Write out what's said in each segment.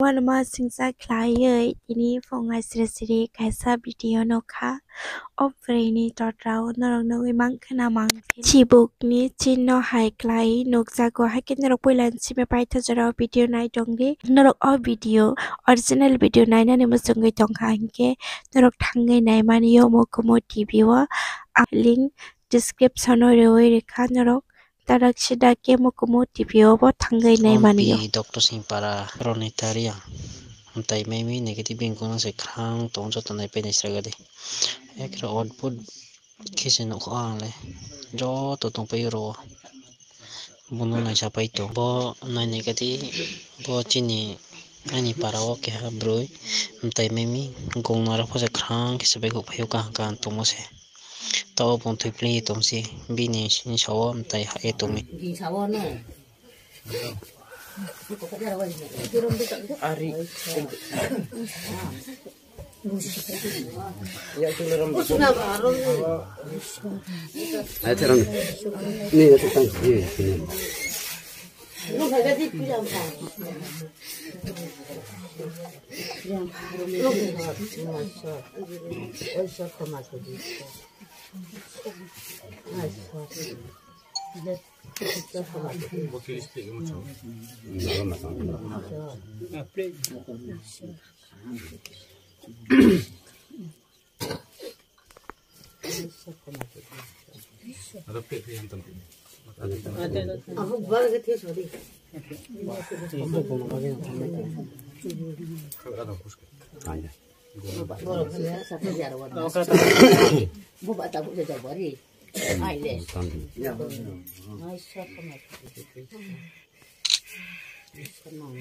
Nama singsa klaya ini fongai siri kaisa video noka oprini totrau norong noi mangkana mangkin chibuk ni chinno hai klai noksa ko hakin norok poilan sibe paita jara video nai dongri norok o video original video nai na musungai tongka hanke norok thangai nai mani yo mokomo tv wa link description o reoi rekha norok tarak sida ke mokomo tv o bo thangai nai mani yo Dr. Simpara Ronitaria Untai memi negative bingkong se krang tong jot nai pe nisra gade ekra output kisen ko angle jo to tong pe ro bunu nai sa pai to bo nai negative bo chini ani para o ke ha broi untai memi gong nara pho se krang kise be ko phayo ka kan to mo se to bon thoi pli tom si bini ni sawo untai ha e to mi Ari. Ya itu lerom. Ayo terang. Ini ya tukang. Ini. Lu enggak jadi bilang apa? Yang lu enggak masuk. Oh, sok masuk. Masuk. Wakil istri macam. Ada plate yang tentu. Aku baru ketiak sorry. Ada kuskut. Ada. Baru kena satu jarawan. Buat tak buat jawab hari. Ai le. Ai shot kama. Kama.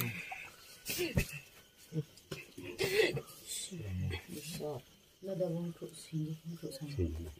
Shot. La da bom pro sini, pro sana.